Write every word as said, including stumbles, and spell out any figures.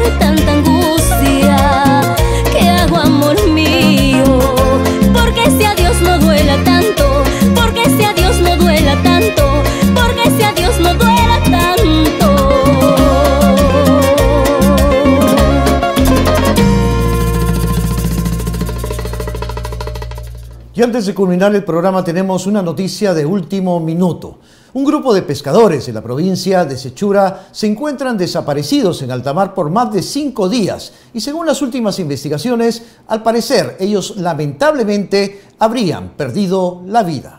tanta angustia? ¿Qué hago, amor mío? Porque si a Dios no duela tanto, porque si a Dios no duela tanto, porque si a Dios no duela tanto. Y antes de culminar el programa tenemos una noticia de último minuto. Un grupo de pescadores de la provincia de Sechura se encuentran desaparecidos en alta mar por más de cinco días y según las últimas investigaciones, al parecer ellos lamentablemente habrían perdido la vida.